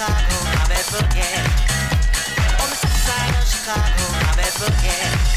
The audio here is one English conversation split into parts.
Chicago, never forget. On the south side of Chicago, never forget.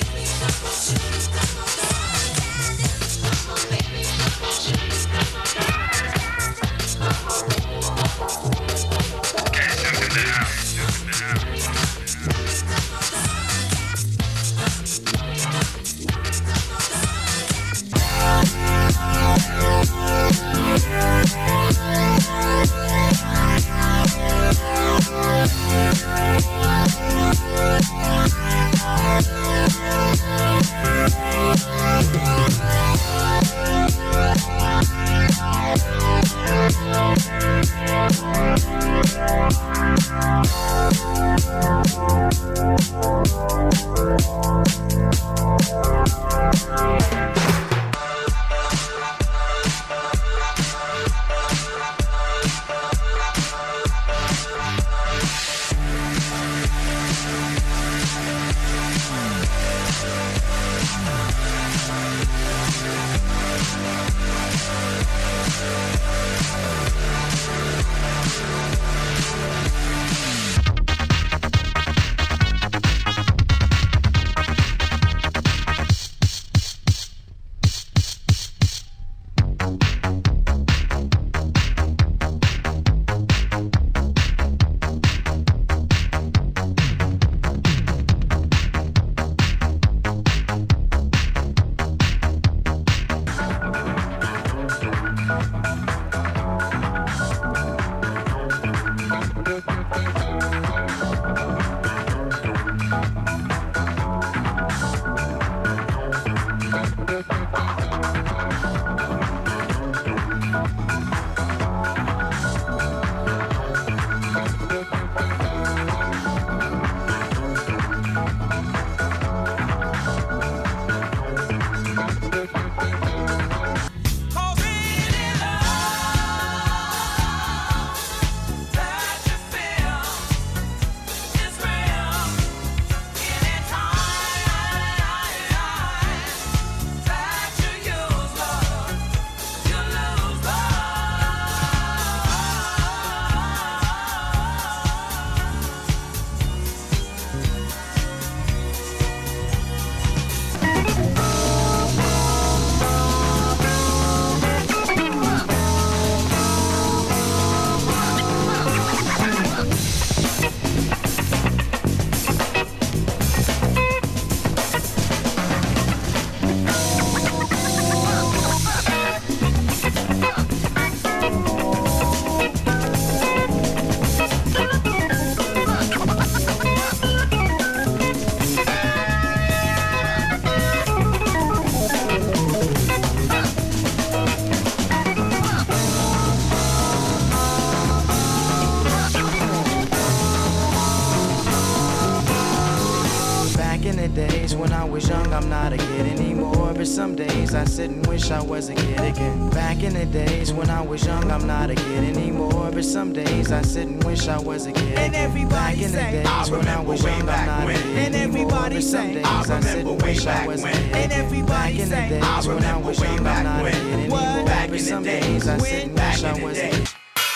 days when I was young, I'm not a kid anymore. But some days I sit and wish I was a kid again. Back in the days when I was young, I'm not a kid anymore. But some days I sit and wish I was a kid again. And everybody back in say, the days when I was young, I'm not a kid and everybody say, I sit and wish I was a kid again. And everybody back in say, the days when I was young, I'm not a kid anymore. But some days I sit and wish I was a kid.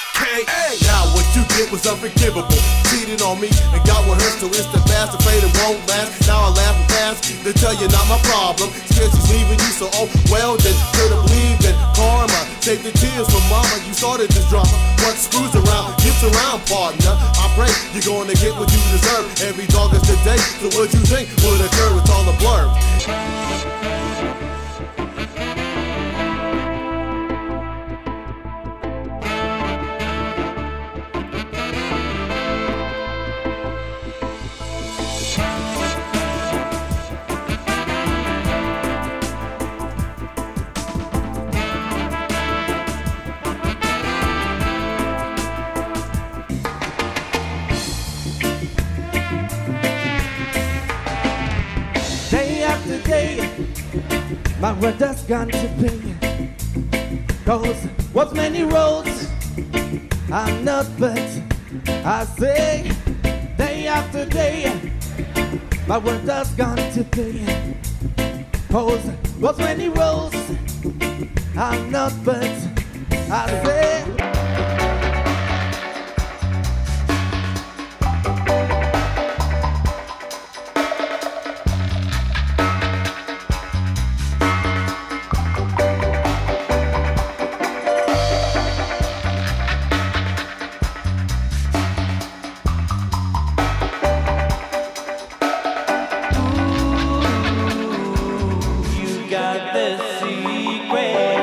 Hey, now what you did was unforgivable. Cheated on me and got rehearsed till instant fast, afraid it won't last. Now I laugh and pass to tell you not my problem. Scared she's leaving you, so oh well then. Could've believed in karma. Take the tears from mama. You started this drama. What screws around, gets around, partner. I pray you're gonna get what you deserve. Every dog is the day. So what you think would occur with all the blur? My brother's gone to pay. Goes what many roads I'm not, but I say day after day. My brother's gone to pay. Goes what many roads I'm not, but I say. got the secret.